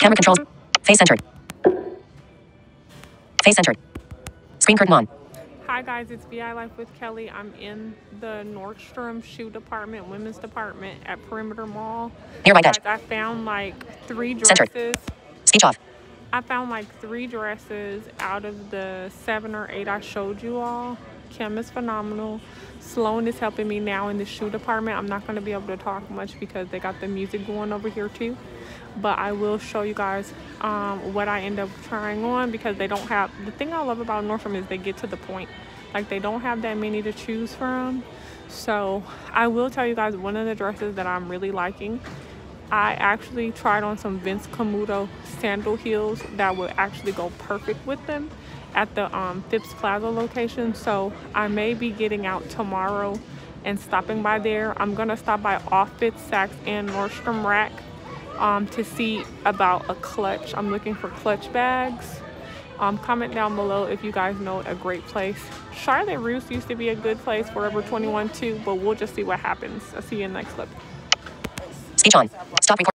Camera controls. Face centered. Face centered. Screen curtain on. Hi guys, it's VI Life with Kelly. I'm in the Nordstrom shoe department, women's department at Perimeter Mall. Near right edge. I found like 3 dresses. Centered. Speech off. I found like 3 dresses out of the 7 or 8 I showed you all. Kim is phenomenal. Sloan is helping me now in the shoe department. I'm not going to be able to talk much because they got the music going over here too. But I will show you guys what I end up trying on, because they don't have, the thing I love about Nordstrom is they get to the point. Like, they don't have that many to choose from. So I will tell you guys one of the dresses that I'm really liking. I actually tried on some Vince Camuto sandal heels that would actually go perfect with them at the Phipps Plaza location. So I may be getting out tomorrow and stopping by there. I'm gonna stop by Offit, Saks, and Nordstrom Rack to see about a clutch. I'm looking for clutch bags. Comment down below if you guys know a great place. Charlotte Russe used to be a good place, Forever 21 too, but we'll just see what happens. I'll see you in the next clip. Speech on. Stop recording.